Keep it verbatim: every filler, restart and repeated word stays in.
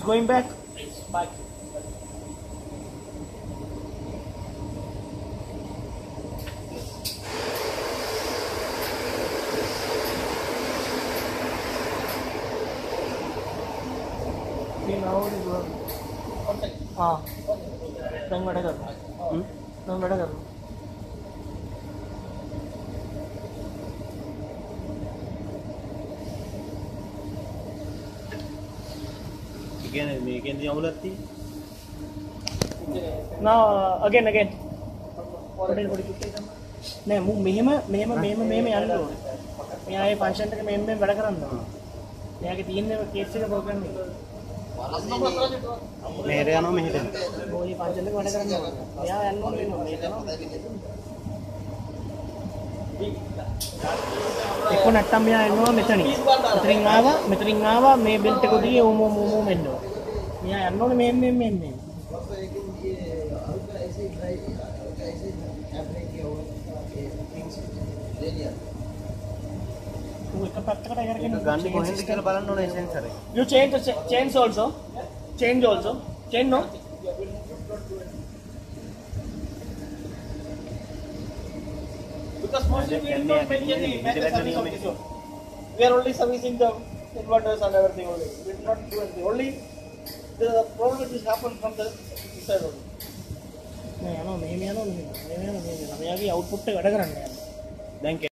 going back. It's back. See now it is working. One second. हाँ One second. रंग बड़ा कर Hmm? रंग बड़ा कर කියන්නේ මේකෙන්දී අවුලක් තියෙන්නේ. now uh, again again පොඩි පොඩි කික් එක නෑ මු මෙහෙම මෙහෙම මෙහෙම මෙහෙම යන්න ඕනේ මෙයා ඒ ෆන්ක්ෂන් එක මෙහෙම මෙහෙම වැඩ කරන්න ඕනේ මෙයාගේ තියෙන කේස් එක ප්‍රෝග්‍රෑම් එක මෙහෙට යනවා මෙහෙට යනවා. ඔය ෆන්ක්ෂන් එක වැඩ කරන්න ඕනේ මෙයා යන්න ඕනේ වෙනවා මේක එක්ක නැත්තම් මෙයා එනවා මෙතනින් මෙතනින් ආවා මෙතනින් ආවා මේ බෙල්ට් එක දිගේ ඕම ඕම ඕම එන්න ඕනේ මෙයා යන්න ඕනේ මෙහෙම මෙහෙම මෙහෙම ගන්න කොහෙන්ද කියලා බලන්න ඕනේ සෙන්සර් එක. You change the ch- chains also. Change also. Chain no. Because mostly we don't make any manual service of this one. We are only servicing the inverters and everything only. We do not do anything. Only the problem is happen from the side only. නෑ යනවා මෙහෙම යනවා මෙහෙම මෙහෙම යනවා මෙහෙම යනවා මෙයාගේ output එක වැඩ කරන්නේ යනවා දැන්